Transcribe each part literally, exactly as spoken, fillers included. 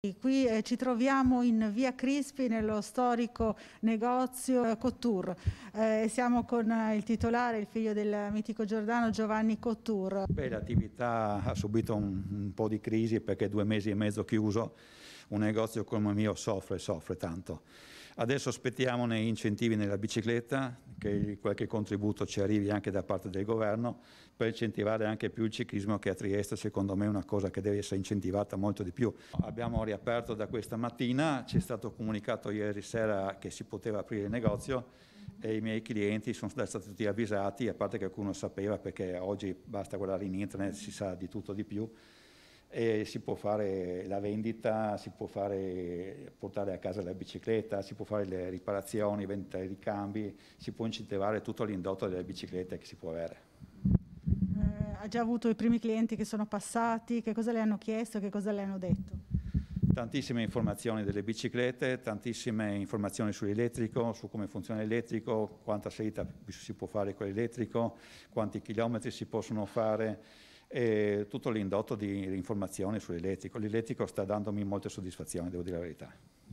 Qui eh, ci troviamo in via Crispi nello storico negozio eh, Couture. Eh, siamo con eh, il titolare, il figlio del mitico Giordano, Giovanni Couture. Beh, l'attività ha subito un, un po' di crisi perché due mesi e mezzo chiuso, un negozio come il mio soffre, soffre tanto. Adesso aspettiamo nei incentivi nella bicicletta, che qualche contributo ci arrivi anche da parte del governo per incentivare anche più il ciclismo, che a Trieste secondo me è una cosa che deve essere incentivata molto di più. Abbiamo riaperto da questa mattina, ci è stato comunicato ieri sera che si poteva aprire il negozio e i miei clienti sono stati tutti avvisati, a parte che qualcuno sapeva perché oggi basta guardare in internet, si sa di tutto di più. E si può fare la vendita, si può fare, portare a casa la bicicletta, si può fare le riparazioni, vendere i ricambi, si può incentivare tutto l'indotto delle biciclette che si può avere. Eh, ha già avuto i primi clienti che sono passati, che cosa le hanno chiesto, che cosa le hanno detto? Tantissime informazioni delle biciclette, tantissime informazioni sull'elettrico, su come funziona l'elettrico, quanta salita si può fare con l'elettrico, quanti chilometri si possono fare, e tutto l'indotto di informazioni sull'elettrico. L'elettrico sta dandomi molte soddisfazioni, devo dire la verità.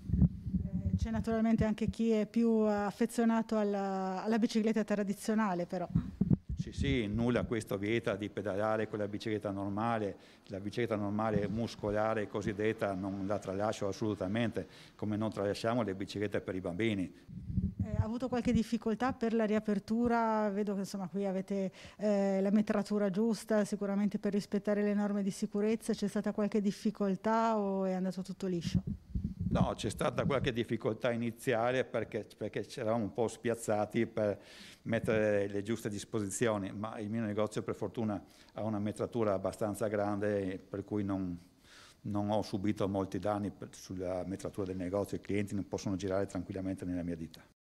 C'è naturalmente anche chi è più affezionato alla, alla bicicletta tradizionale, però. Sì, sì, nulla questo vieta di pedalare con la bicicletta normale, la bicicletta normale muscolare cosiddetta non la tralascio assolutamente, come non tralasciamo le biciclette per i bambini. Eh, ha avuto qualche difficoltà per la riapertura? Vedo che insomma qui avete eh, la metratura giusta, sicuramente per rispettare le norme di sicurezza. C'è stata qualche difficoltà o è andato tutto liscio? No, c'è stata qualche difficoltà iniziale perché, perché ci eravamo un po' spiazzati per mettere le giuste disposizioni, ma il mio negozio per fortuna ha una metratura abbastanza grande, per cui non, non ho subito molti danni sulla metratura del negozio, i clienti non possono girare tranquillamente nella mia ditta.